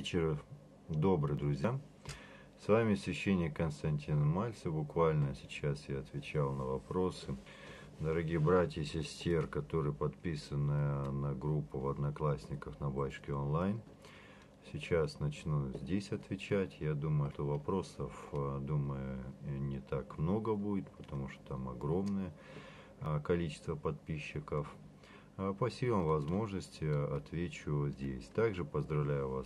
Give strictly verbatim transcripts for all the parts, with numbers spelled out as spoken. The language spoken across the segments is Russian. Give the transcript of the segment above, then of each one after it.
Вечер добрый, друзья. С вами священник Константин Мальцев. Буквально сейчас я отвечал на вопросы. Дорогие братья и сестер, которые подписаны на группу в Одноклассниках на Батюшке онлайн. Сейчас начну здесь отвечать. Я думаю, что вопросов, думаю, не так много будет, потому что там огромное количество подписчиков. По силам возможности отвечу здесь. Также поздравляю вас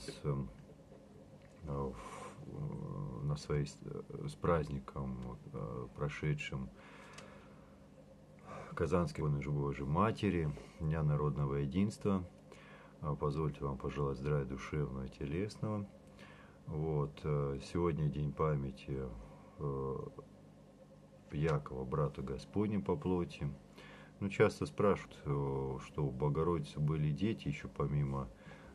на своей, с праздником прошедшим Казанской Божьей Матери, Дня народного единства. Позвольте вам пожелать здравия душевного и телесного. Вот. Сегодня день памяти Якова, брата Господня по плоти. Ну, часто спрашивают, что у Богородицы были дети, еще помимо,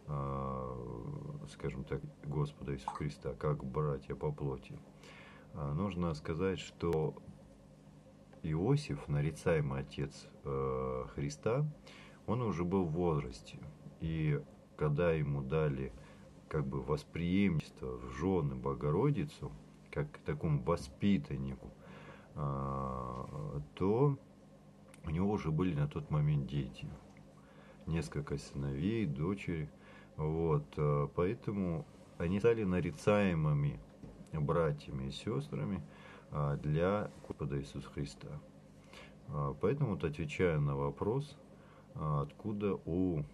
скажем так, Господа Иисуса Христа, как братья по плоти. Нужно сказать, что Иосиф, нарицаемый отец Христа, он уже был в возрасте. И когда ему дали как бы восприемничество в жены Богородицу, как к такому воспитаннику, то у него уже были на тот момент дети, несколько сыновей, дочери, вот, поэтому они стали нарицаемыми братьями и сестрами для Господа Иисуса Христа. Поэтому, вот, отвечая на вопрос, откуда у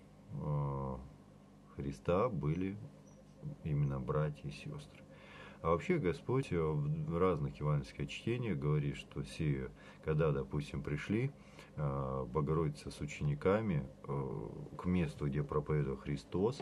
Христа были именно братья и сестры. А вообще Господь в разных евангельских чтениях говорит, что все, когда, допустим, пришли Богородица с учениками к месту, где проповедовал Христос,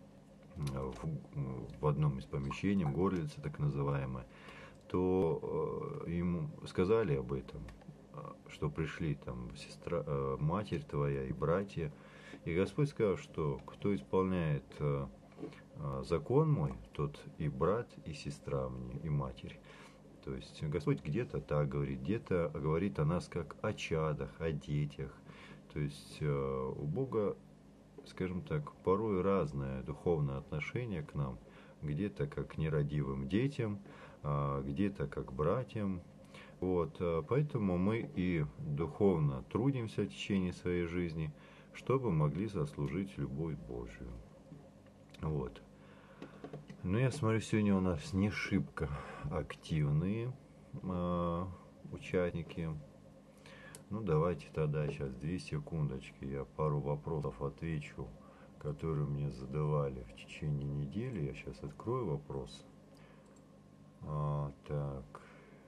в одном из помещений, горлице так называемое, то ему сказали об этом, что пришли там сестра, матерь твоя и братья. И Господь сказал, что кто исполняет закон мой, тот и брат, и сестра мне, и матерь. То есть Господь где-то так говорит, где-то говорит о нас как о чадах, о детях. То есть у Бога, скажем так, порой разное духовное отношение к нам. Где-то как к нерадивым детям, где-то как к братьям. Вот, поэтому мы и духовно трудимся в течение своей жизни, чтобы могли заслужить любовь Божию. Вот. Ну, я смотрю, сегодня у нас не шибко активные э, участники. Ну, давайте тогда сейчас две секундочки, я пару вопросов отвечу, которые мне задавали в течение недели. Я сейчас открою вопрос. А, так,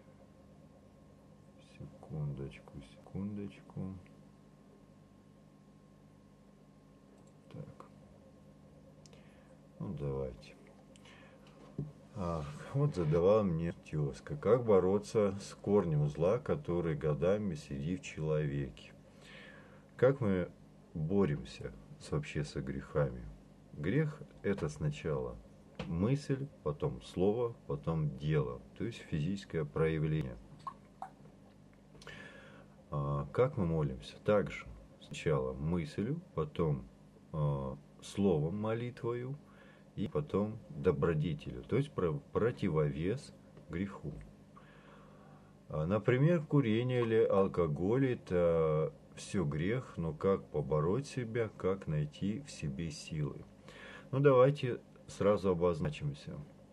секундочку, секундочку. Так, ну давайте. А, вот задавала мне тезка, как бороться с корнем зла, который годами сидит в человеке. Как мы боремся с, вообще со грехами? Грех – это сначала мысль, потом слово, потом дело, то есть физическое проявление. А, как мы молимся? Также сначала мыслью, потом э, словом, молитвою, и потом добродетелю, то есть противовес греху. Например, курение или алкоголь – это все грех, но как побороть себя, как найти в себе силы? Ну, давайте сразу обозначимся.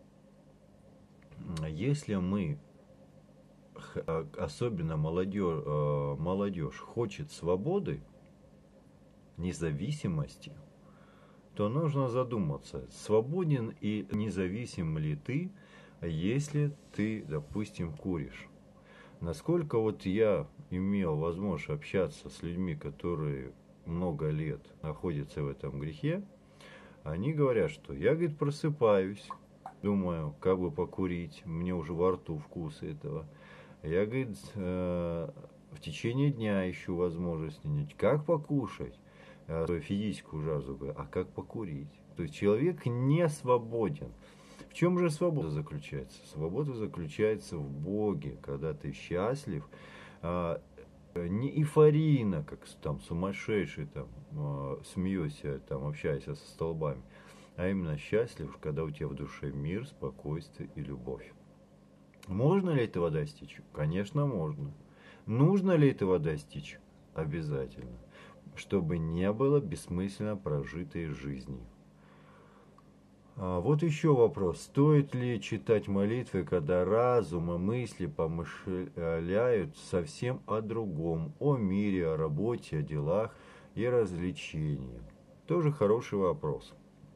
Если мы, особенно молодежь, молодежь хочет свободы, независимости, то нужно задуматься, свободен и независим ли ты, если ты, допустим, куришь. Насколько вот я имел возможность общаться с людьми, которые много лет находятся в этом грехе, они говорят, что я, говорит, просыпаюсь, думаю, как бы покурить, мне уже во рту вкус этого. Я, говорит, в течение дня ищу возможность, как покушать. Физическую жажду, а как покурить. То есть человек не свободен. В чем же свобода заключается? Свобода заключается в Боге, когда ты счастлив, а, не эйфорийно, как там сумасшедший, там, а, смеешься, там, общаешься со столбами, а именно счастлив, когда у тебя в душе мир, спокойствие и любовь. Можно ли этого достичь? Конечно, можно. Нужно ли этого достичь? Обязательно. Чтобы не было бессмысленно прожитой жизни. А вот еще вопрос. Стоит ли читать молитвы, когда разум и мысли помышляют совсем о другом, о мире, о работе, о делах и развлечении? Тоже хороший вопрос.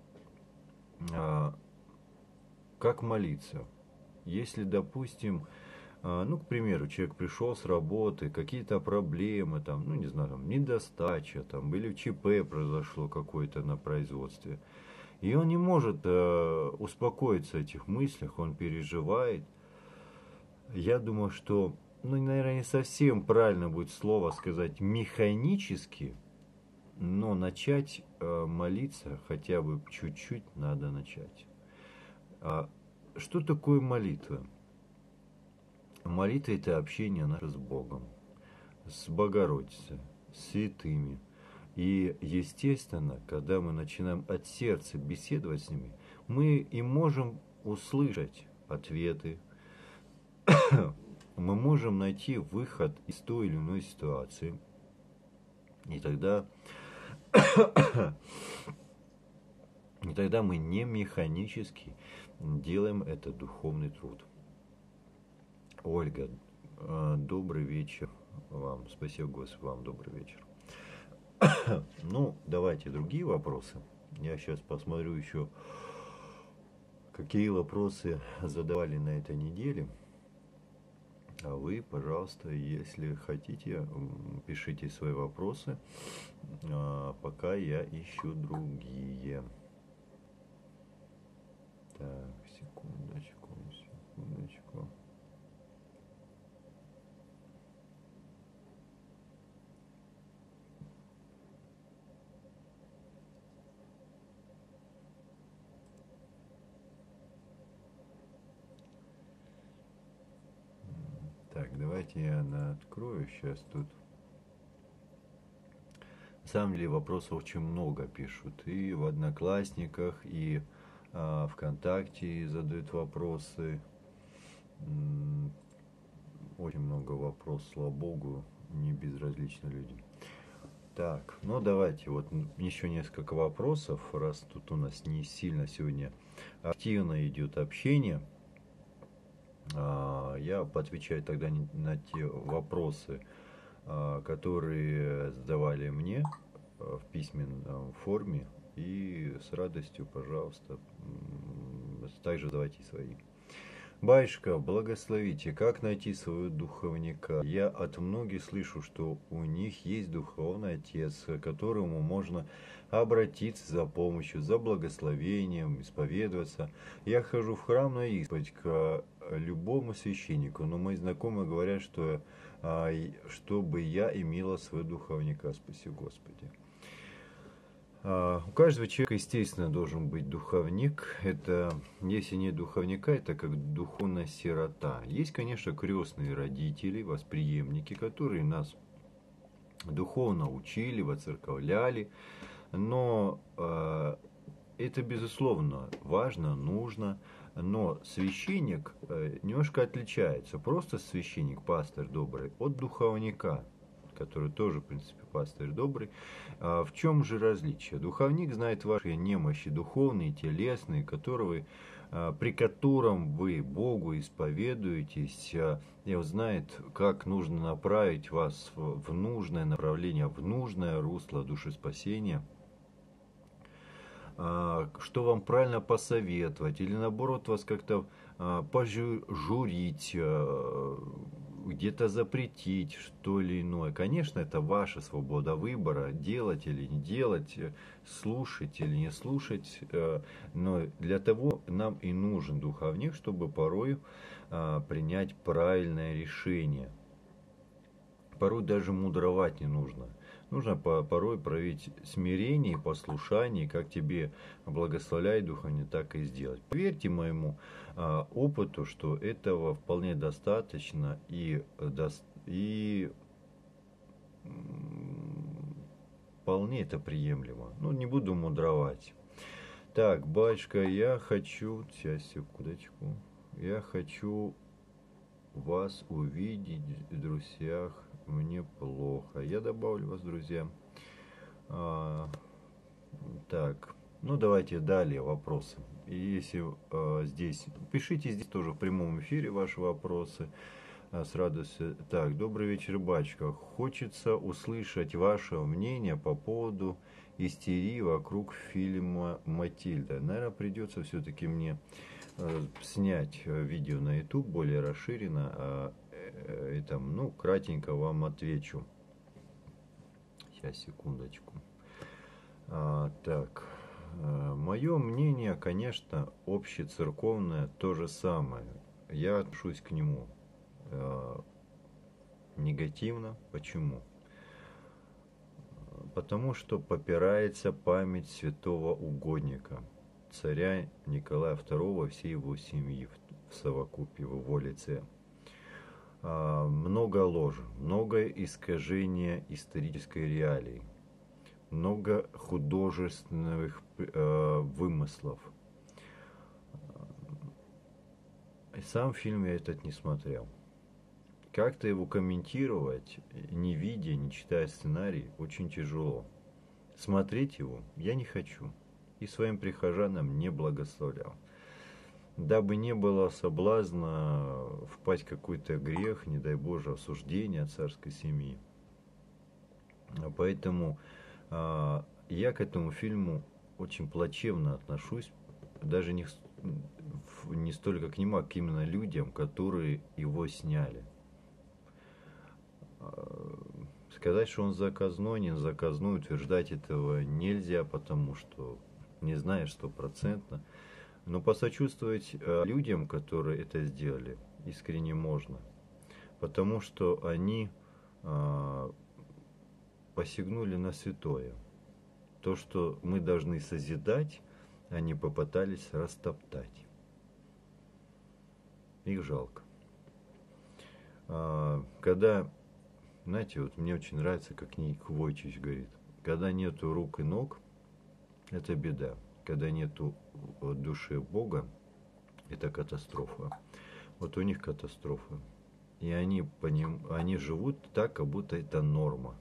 А, как молиться? Если, допустим, ну, к примеру, человек пришел с работы, какие-то проблемы, там, ну, не знаю, там, недостача, там, или ЧП произошло какое-то на производстве, и он не может э, успокоиться в этих мыслях, он переживает. Я думаю, что, ну, наверное, не совсем правильно будет слово сказать механически, но начать э, молиться хотя бы чуть-чуть надо начать. А что такое молитва? Молитва – это общение наше с Богом, с Богородицей, с святыми. И, естественно, когда мы начинаем от сердца беседовать с ними, мы и можем услышать ответы, мы можем найти выход из той или иной ситуации. И тогда, и тогда мы не механически делаем этот духовный труд. Ольга, добрый вечер вам. Спасибо, Господи, вам добрый вечер. Ну, давайте другие вопросы. Я сейчас посмотрю еще, какие вопросы задавали на этой неделе. А вы, пожалуйста, если хотите, пишите свои вопросы, пока я ищу другие. Так, секундочку, секундочку. Так, давайте я открою сейчас тут. На самом деле вопросов очень много пишут. И в Одноклассниках, и а, ВКонтакте задают вопросы. Очень много вопросов, слава Богу, не безразличны люди. Так, ну давайте, вот еще несколько вопросов, раз тут у нас не сильно сегодня активно идет общение. Я поотвечаю тогда на те вопросы, которые задавали мне в письменной форме, и с радостью, пожалуйста, также задавайте свои. Батюшка, благословите, как найти своего духовника? Я от многих слышу, что у них есть духовный отец, к которому можно обратиться за помощью, за благословением, исповедоваться. Я хожу в храм на исповедь к любому священнику, но мои знакомые говорят, что чтобы я имела своего духовника. Спаси Господи. У каждого человека, естественно, должен быть духовник. Это, если нет духовника, это как духовная сирота. Есть, конечно, крестные родители, восприемники, которые нас духовно учили, воцерковляли. Но э, это, безусловно, важно, нужно. Но священник э, немножко отличается. Просто священник, пастырь добрый, от духовника, который тоже, в принципе, пастырь добрый. А в чем же различие? Духовник знает ваши немощи духовные, телесные, которые, при котором вы Богу исповедуетесь, и он знает, как нужно направить вас в нужное направление, в нужное русло душеспасения, что вам правильно посоветовать, или наоборот вас как-то пожурить, где-то запретить что ли иное. Конечно, это ваша свобода выбора, делать или не делать, слушать или не слушать. Но для того нам и нужен духовник, чтобы порой принять правильное решение. Порой даже мудровать не нужно. Нужно порой проявить смирение и послушание, как тебе благословляет духовник, так и сделать. Поверьте моему а, опыту, что этого вполне достаточно и, и вполне это приемлемо. Ну, не буду мудровать. Так, батюшка, я хочу... Сейчас, секундочку. Я хочу вас увидеть в друзьях. Мне плохо. Я добавлю вас, друзья. А, так, ну давайте далее вопросы. И если а, здесь... Пишите здесь тоже в прямом эфире ваши вопросы. А, с радостью. Так, добрый вечер, батюшка. Хочется услышать ваше мнение по поводу истерии вокруг фильма «Матильда». Наверное, придется все-таки мне э, снять видео на YouTube более расширенно, а, э, и там, ну, кратенько вам отвечу. Сейчас, секундочку. А, так, э, мое мнение, конечно, общецерковное то же самое. Я отношусь к нему э, негативно. Почему? Потому что попирается память святого угодника, царя Николая второго, всей его семьи в совокупе, в его лице. А, много ложи, много искажения исторической реалии, много художественных э, вымыслов. И сам фильм я этот не смотрел. Как-то его комментировать, не видя, не читая сценарий, очень тяжело. Смотреть его я не хочу. И своим прихожанам не благословлял. Дабы не было соблазна впасть в какой-то грех, не дай Боже, осуждения царской семьи. Поэтому а, я к этому фильму очень плачевно отношусь. Даже не, не столько к нему, а к именно людям, которые его сняли. Сказать, что он заказной, не заказной, утверждать этого нельзя, потому что не знаешь стопроцентно. Но посочувствовать людям, которые это сделали, искренне можно. Потому что они посягнули на святое. То, что мы должны созидать, они попытались растоптать. Их жалко. Когда... Знаете, вот мне очень нравится, как Ник Войчич говорит, когда нету рук и ног, это беда. Когда нету души Бога, это катастрофа. Вот у них катастрофа. И они, по ним, они живут так, как будто это норма.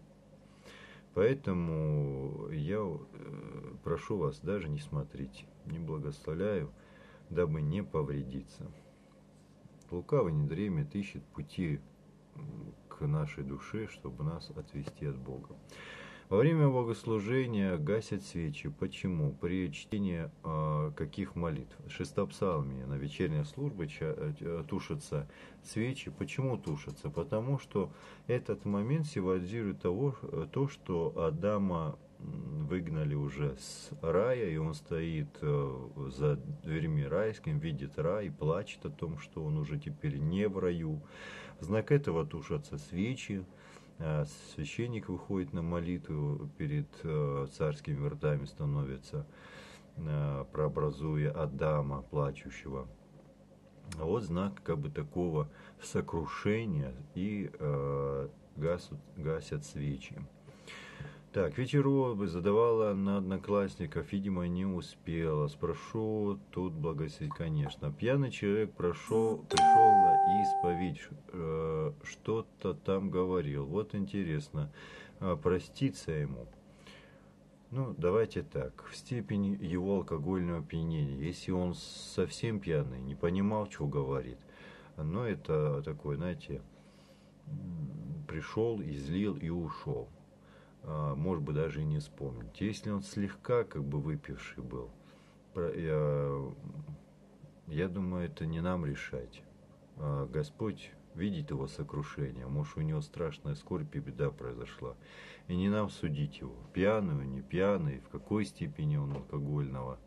Поэтому я прошу вас, даже не смотрите, не благословляю, дабы не повредиться. Лукавый не дремет, ищет пути к нашей душе, чтобы нас отвести от Бога. Во время богослужения гасят свечи. Почему? При чтении э, каких молитв? Шестопсалмия на вечерней службе тушатся свечи. Почему тушатся? Потому что этот момент символизирует того, то, что Адама выгнали уже с рая, и он стоит э, за дверьми райскими, видит рай, плачет о том, что он уже теперь не в раю. В знак этого тушатся свечи. Священник выходит на молитву перед царскими вратами, становится, прообразуя Адама, плачущего. А вот знак как бы такого сокрушения, и э, гасят, гасят свечи. Так, вечеров задавала на одноклассников, видимо, не успела. Спрошу, тут благословить, конечно. Пьяный человек прошел, пришел на исповедь, э, что-то там говорил. Вот интересно, э, проститься ему. Ну, давайте так, в степени его алкогольного опьянения. Если он совсем пьяный, не понимал, что говорит, но это такой, знаете, пришел, излил и ушел. Может быть, даже и не вспомнить. Если он слегка как бы выпивший был, я, я думаю, это не нам решать. Господь видит его сокрушение. Может, у него страшная скорбь и беда произошла. И не нам судить его. Пьяный он, не пьяный, в какой степени он алкогольного.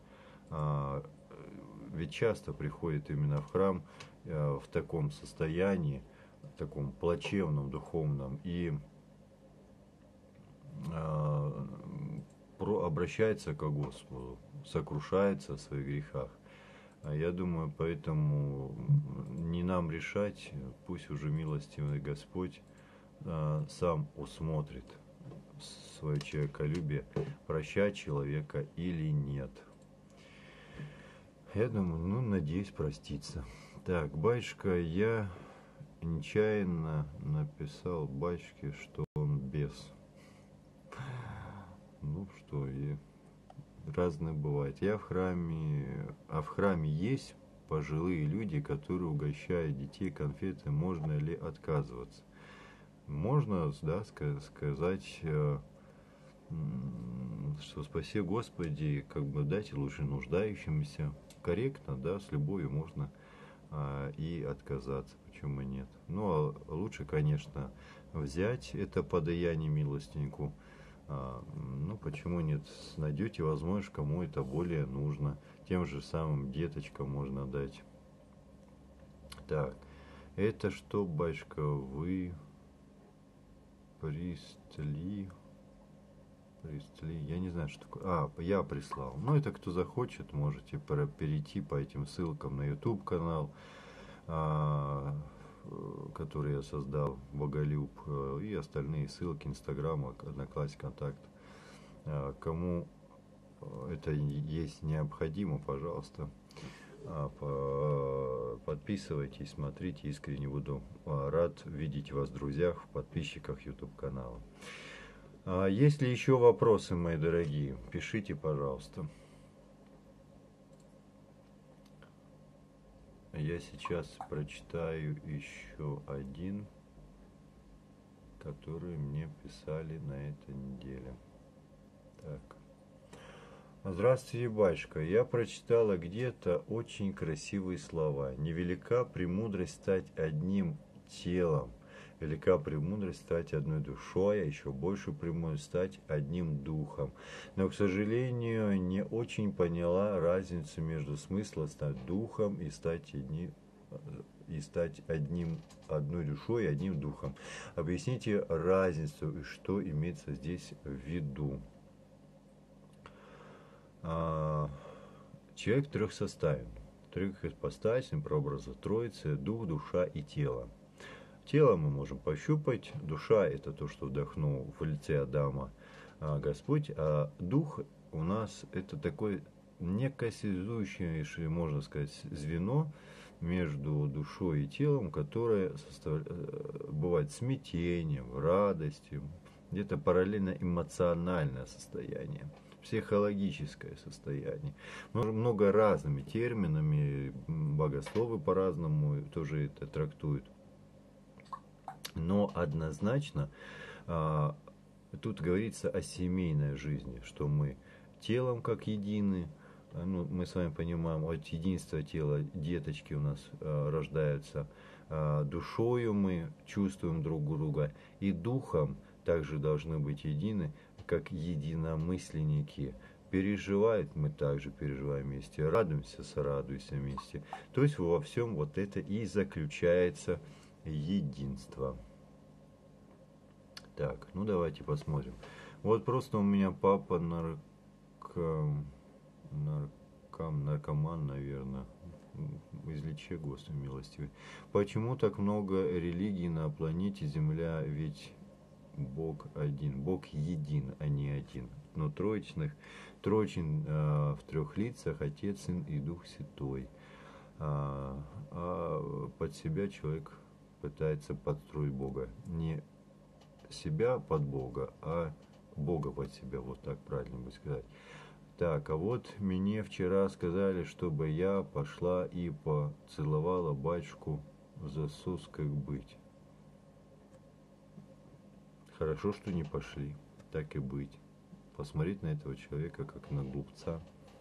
Ведь часто приходит именно в храм в таком состоянии, в таком плачевном, духовном, и обращается к Господу, сокрушается о своих грехах. Я думаю, поэтому не нам решать, пусть уже милостивый Господь сам усмотрит свое человеколюбие, прощать человека или нет. Я думаю, ну, надеюсь проститься. Так, батюшка, я нечаянно написал батюшке, что он бес. Ну что, и разное бывает. Я в храме, а в храме есть пожилые люди, которые угощают детей конфеты, можно ли отказываться? Можно, да, сказать, что спаси Господи, как бы дайте лучше нуждающимся. Корректно, да, с любовью можно а, и отказаться, почему нет. Ну, а лучше, конечно, взять это подаяние милостинку. А, ну, почему нет? Найдете возможность, кому это более нужно. Тем же самым деточкам можно дать. Так, это что, батюшка, вы пристли... Пристли... Я не знаю, что такое. А, я прислал. Ну, это кто захочет, можете перейти по этим ссылкам на YouTube канал, а, который я создал, Боголюб, и остальные ссылки, Инстаграм, Одноклассник, Контакт. Кому это есть необходимо, пожалуйста, подписывайтесь, смотрите, искренне буду рад видеть вас в друзьях, в подписчиках YouTube канала. Есть ли еще вопросы, мои дорогие? Пишите, пожалуйста. Я сейчас прочитаю еще один, который мне писали на этой неделе. Так. Здравствуйте, батюшка. Я прочитала где-то очень красивые слова. Невелика премудрость стать одним телом. Велика премудрость стать одной душой, а еще больше премудрость стать одним духом. Но, к сожалению, не очень поняла разницу между смыслом стать духом и стать одним, и стать одним, одной душой и одним духом. Объясните разницу и что имеется здесь в виду. Человек трехсоставен, трехипостасен, прообраза Троицы, дух, душа и тело. Тело мы можем пощупать, душа – это то, что вдохнул в лице Адама Господь, а дух у нас – это такое некое связующее, можно сказать, звено между душой и телом, которое состав... бывает смятением, радостью, где-то параллельно эмоциональное состояние, психологическое состояние. Много разными терминами, богословы по-разному тоже это трактуют. Но однозначно а, тут говорится о семейной жизни, что мы телом как едины, ну, мы с вами понимаем, от единства тела деточки у нас а, рождаются, а, душою мы чувствуем друг друга, и духом также должны быть едины, как единомысленники. Переживает, мы также переживаем вместе, радуемся, сорадуемся вместе. То есть во всем вот это и заключается единство. Так, ну давайте посмотрим. Вот просто у меня папа нарком, нарком, наркоман, наверное. Излечи, Господи милостивый. Почему так много религий на планете Земля? Ведь Бог один, Бог един, а не один. Но троичных, троичен э, в трех лицах, Отец, Сын и Дух Святой. А, а под себя человек пытается подстроить Бога. Не себя под Бога, а Бога под себя, вот так правильно бы сказать. Так, а вот мне вчера сказали, чтобы я пошла и поцеловала батюшку за сос, как быть. Хорошо, что не пошли, так и быть. Посмотреть на этого человека, как на глупца,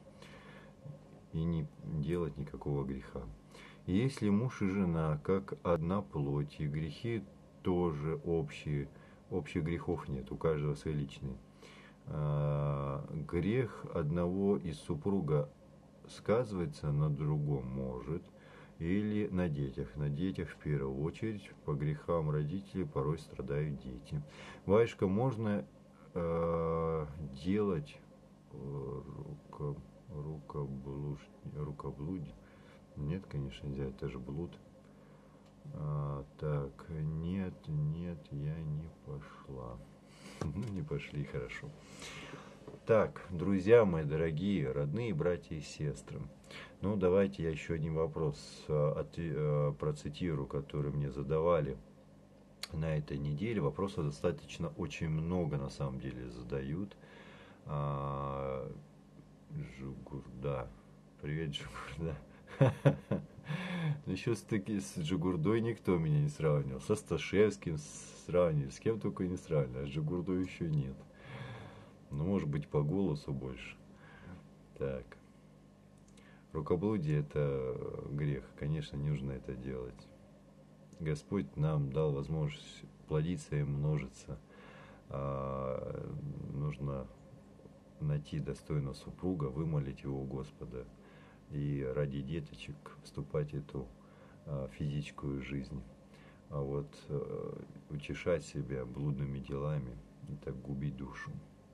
и не делать никакого греха. Если муж и жена, как одна плоть, и грехи тоже общие, общих грехов нет, у каждого свои личные. А, грех одного из супруга сказывается на другом может, или на детях. На детях в первую очередь, по грехам родителей порой страдают дети. Батюшка, можно э, делать руко, рукоблуж, рукоблудие? Нет, конечно, нельзя, это же блуд. А, так, нет, нет, я не пошла. Ну, не пошли, хорошо. Так, друзья мои дорогие, родные братья и сестры, ну давайте я еще один вопрос а, от, а, процитирую, который мне задавали на этой неделе. Вопросов достаточно очень много на самом деле задают. А, Жигурда. Привет, Жигурда. Еще с, таки, с Джигурдой никто меня не сравнивал. Со Сташевским сравнивали, с кем только не сравнивали, а с Джигурдой еще нет. Ну, может быть, по голосу больше. Так. Рукоблудие – это грех. Конечно, не нужно это делать. Господь нам дал возможность плодиться и множиться. А, нужно найти достойного супруга, вымолить его у Господа и ради деточек вступать в эту а, физическую жизнь. А вот а, утешать себя блудными делами – это губить душу.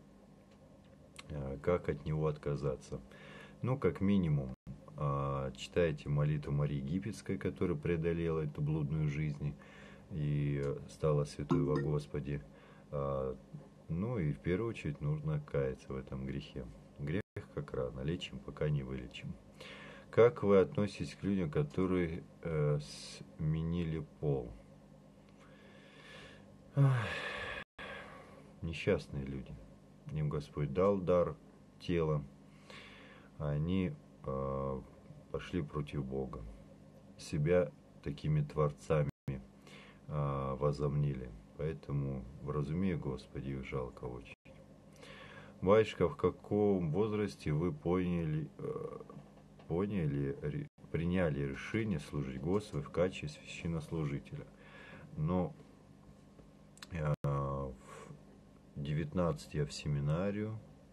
А, как от него отказаться? Ну, как минимум, а, читайте молитву Марии Египетской, которая преодолела эту блудную жизнь и стала святой во Господе. А, ну и в первую очередь нужно каяться в этом грехе. Грех как рано, лечим, пока не вылечим. Как вы относитесь к людям, которые э, сменили пол? Ах, несчастные люди. Им Господь дал дар тела, а они э, пошли против Бога. Себя такими творцами э, возомнили. Поэтому вразуми, Господи, их жалко очень. Батюшка, в каком возрасте вы поняли, э, поняли, приняли решение служить Господу в качестве священнослужителя? Но э, в девятнадцать я в семинарию.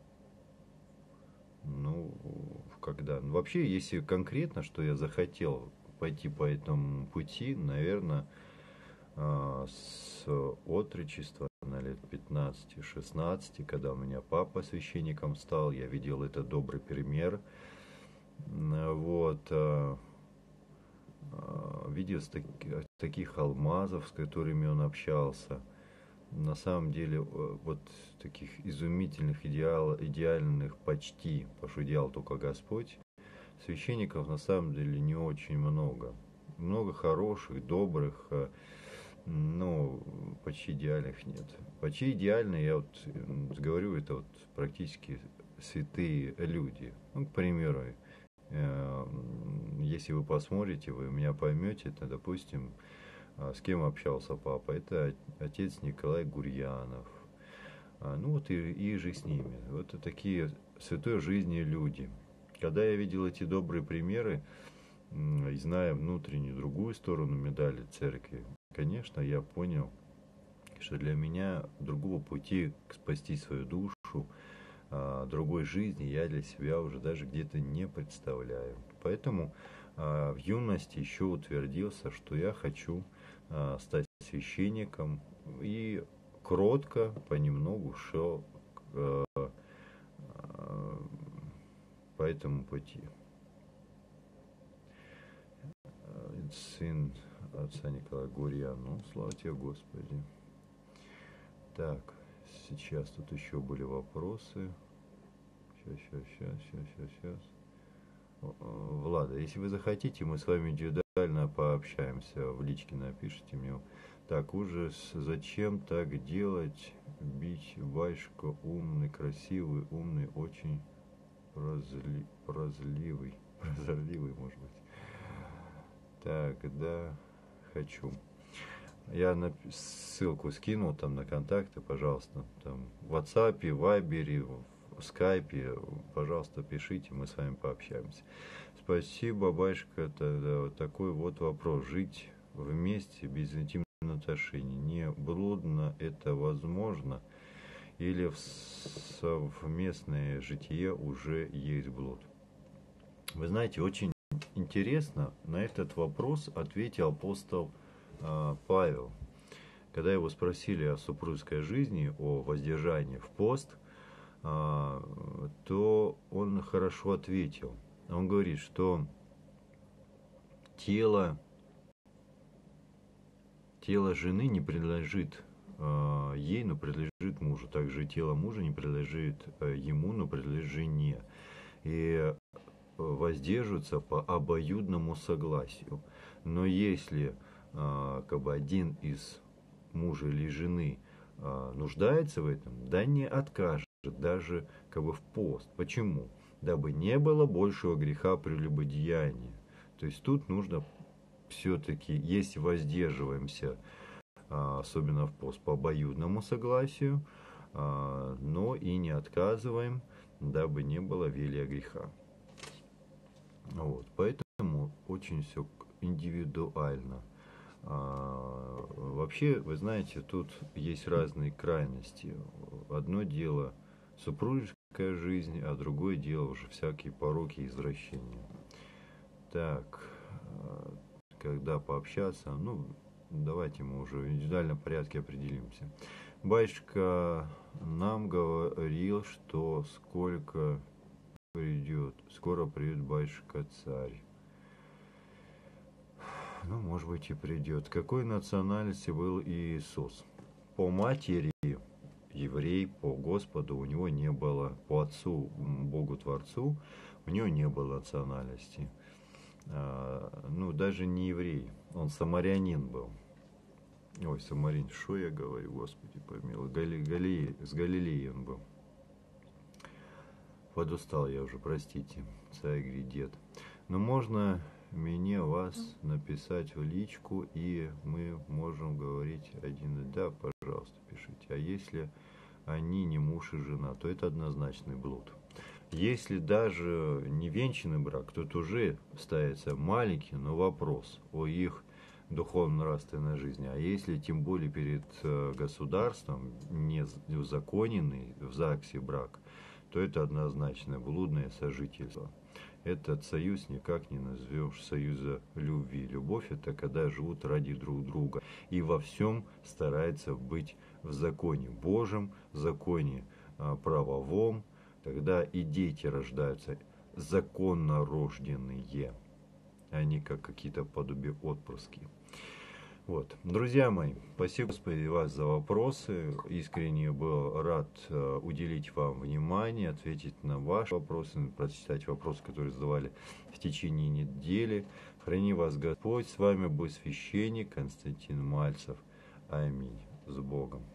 Ну, когда? Ну, вообще, если конкретно, что я захотел пойти по этому пути, наверное, э, с отрочества, на лет пятнадцати-шестнадцати, когда у меня папа священником стал, я видел это добрый пример. Вот, видел таких алмазов, с которыми он общался. На самом деле, вот таких изумительных, идеал, идеальных почти, потому что идеал только Господь, священников на самом деле не очень много. Много хороших, добрых, но почти идеальных нет. Почти идеальные, я вот говорю, это вот практически святые люди. Ну, к примеру, если вы посмотрите, вы меня поймете, это, допустим, с кем общался папа. Это отец Николай Гурьянов. Ну вот и, и же с ними. Вот такие святой жизни люди. Когда я видел эти добрые примеры, и зная внутреннюю другую сторону медали церкви, конечно, я понял, что для меня другого пути спасти свою душу, другой жизни я для себя уже даже где-то не представляю. Поэтому в юности еще утвердился, что я хочу стать священником, и кротко, понемногу шел по этому пути. Сын отца Николая Гурьяна. Ну, слава тебе, Господи. Так, сейчас тут еще были вопросы. Сейчас, сейчас, сейчас, сейчас, сейчас, сейчас. Влада, если вы захотите, мы с вами индивидуально пообщаемся. В личке напишите мне. Так, ужас, зачем так делать? Бить батюшка умный, красивый, умный, очень прозли, прозливый. Прозорливый, может быть. Так, да, хочу. Я на, ссылку скинул там на контакты, пожалуйста. Там в WhatsApp, в Viber, в Skype, пожалуйста, пишите, мы с вами пообщаемся. Спасибо, батюшка. Это да, вот такой вот вопрос. Жить вместе без интимных отношений. Не блудно это возможно? Или в совместное житие уже есть блуд? Вы знаете, очень интересно на этот вопрос ответил апостол э, Павел. Когда его спросили о супружеской жизни, о воздержании в пост, э, то он хорошо ответил. Он говорит, что тело, тело жены не принадлежит э, ей, но принадлежит мужу. Также и тело мужа не принадлежит э, ему, но принадлежит жене. И воздерживаются по обоюдному согласию. Но если э, как бы один из мужа или жены э, нуждается в этом, да не откажет даже как бы в пост. Почему? Дабы не было большего греха прелюбодеяния. То есть тут нужно все-таки, если воздерживаемся, э, особенно в пост, по обоюдному согласию, э, но и не отказываем, дабы не было велия греха. Вот, поэтому очень все индивидуально. А, вообще, вы знаете, тут есть разные крайности. Одно дело супружеская жизнь, а другое дело уже всякие пороки и извращения. Так, когда пообщаться, ну, давайте мы уже в индивидуальном порядке определимся. Батюшка нам говорил, что сколько придет, скоро придет батюшка царь. Ну, может быть, и придет. Какой национальности был Иисус? По матери еврей, по Господу у него не было, по отцу, Богу Творцу, у него не было национальности. А, ну, даже не еврей, он самарянин был. Ой, самарянин, что я говорю, Господи помилуй, Гали, Гали, с Галилеи он был. Подустал я уже, простите, царь говорит, дед. Но можно мне вас написать в личку, и мы можем говорить один. Да, пожалуйста, пишите. А если они не муж и жена, то это однозначный блуд. Если даже не венчанный брак, то это уже ставится маленький, но вопрос о их духовно-нравственной жизни. А если тем более перед государством не узаконенный в ЗАГСе брак, то это однозначно блудное сожительство. Этот союз никак не назовешь союза любви. Любовь – это когда живут ради друг друга и во всем стараются быть в законе Божьем, законе а, правовом. Тогда и дети рождаются законно рожденные, а не как какие-то подобие отпрыски. Вот. Друзья мои, спасибо, Господи, вас за вопросы. Искренне был рад э, уделить вам внимание, ответить на ваши вопросы, прочитать вопросы, которые задавали в течение недели. Храни вас Господь. С вами был священник Константин Мальцев. Аминь. С Богом.